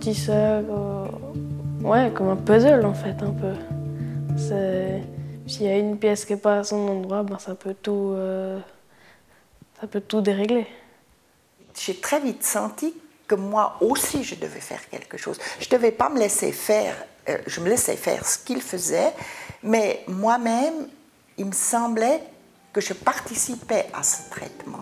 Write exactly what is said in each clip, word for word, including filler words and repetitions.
ça euh, ouais, comme un puzzle en fait, un peu. S'il y a une pièce qui n'est pas à son endroit, ben, ça peut tout, euh, ça peut tout dérégler. J'ai très vite senti que moi aussi je devais faire quelque chose. Je ne devais pas me laisser faire, euh, je me laissais faire ce qu'il faisait, mais moi-même, il me semblait que je participais à ce traitement.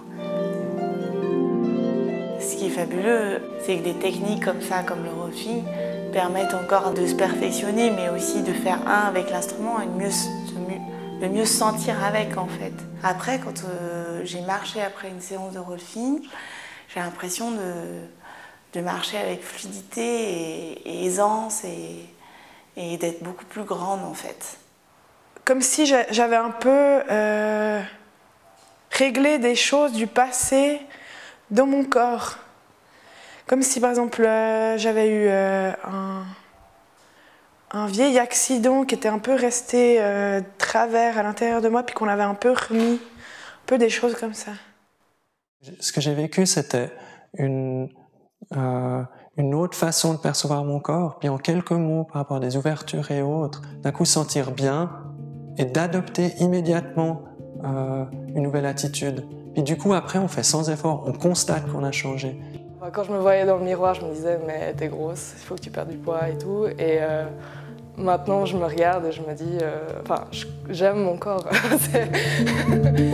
Ce qui est fabuleux, c'est que des techniques comme ça, comme le rolfing, permettent encore de se perfectionner, mais aussi de faire un avec l'instrument et de mieux, de mieux se sentir avec, en fait. Après, quand euh, j'ai marché après une séance de rolfing, j'ai l'impression de, de marcher avec fluidité et, et aisance et, et d'être beaucoup plus grande, en fait. Comme si j'avais un peu euh, réglé des choses du passé dans mon corps. Comme si, par exemple, euh, j'avais eu euh, un, un vieil accident qui était un peu resté euh, de travers à l'intérieur de moi, puis qu'on avait un peu remis, un peu des choses comme ça. Ce que j'ai vécu, c'était une, euh, une autre façon de percevoir mon corps, puis en quelques mots, par rapport à des ouvertures et autres, d'un coup sentir bien et d'adopter immédiatement euh, une nouvelle attitude. Puis du coup, après, on fait sans effort, on constate qu'on a changé. Quand je me voyais dans le miroir, je me disais « mais t'es grosse, il faut que tu perdes du poids et tout ». Et euh, maintenant, je me regarde et je me dis euh, « enfin, j'aime mon corps ».